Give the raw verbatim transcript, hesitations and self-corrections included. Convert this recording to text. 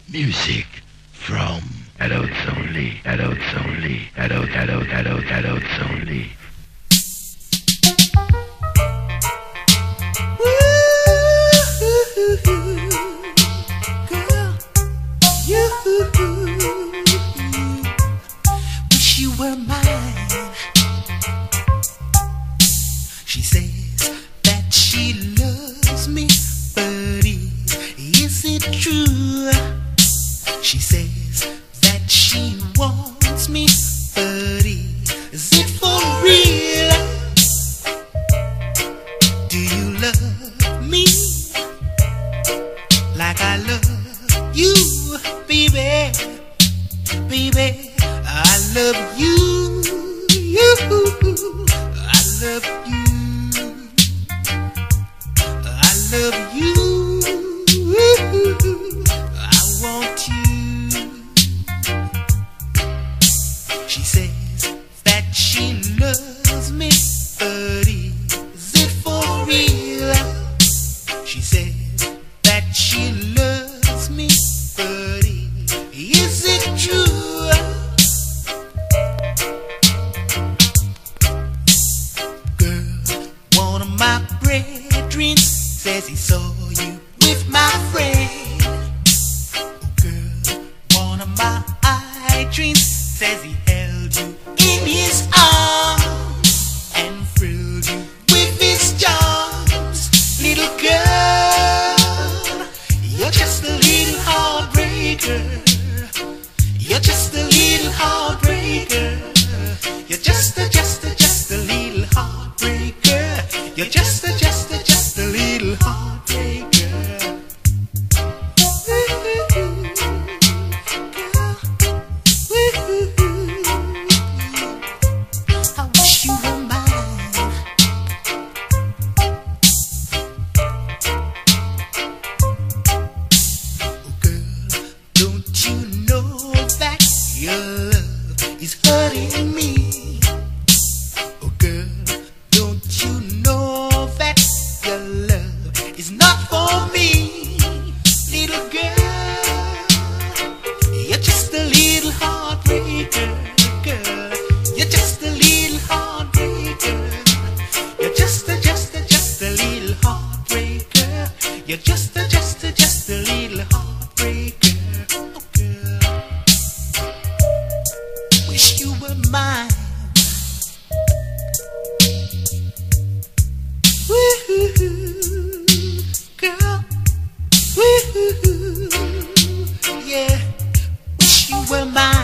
Music from adults only, adults only, adult, adult, adult, adults only. Girl, you wish you were mine. She says that she loves me, but is it true? She says that she wants me, but is it for real? Do you love me like I love you, baby? Baby, I love you. You, I love you. I love you. I want you. She says that she loves me, but is it for real? She says that she loves me, but is it true? Girl, one of my brethren says he saw you with my friend. Oh, girl, one of my idrins says he held you in his arms and thrilled you with his charms. Little girl, you're just a little heartbreaker. You're just a little heartbreaker. You're just a, just a, just a little heartbreaker. You're just a, just a, just a little heartbreaker. I wish you were mine. Oh girl, don't you know that your love is hurting me? Oh girl, don't you know that your love is not for me? Little girl, you're just a little heartbreaker. Girl, you're just a little heartbreaker. You're just a, just a, just a little heartbreaker. You're just a, just a, just a little heartbreaker. Oh girl, wish you were mine. Woo-hoo-hoo, girl, woo-hoo-hoo, yeah, wish you were mine.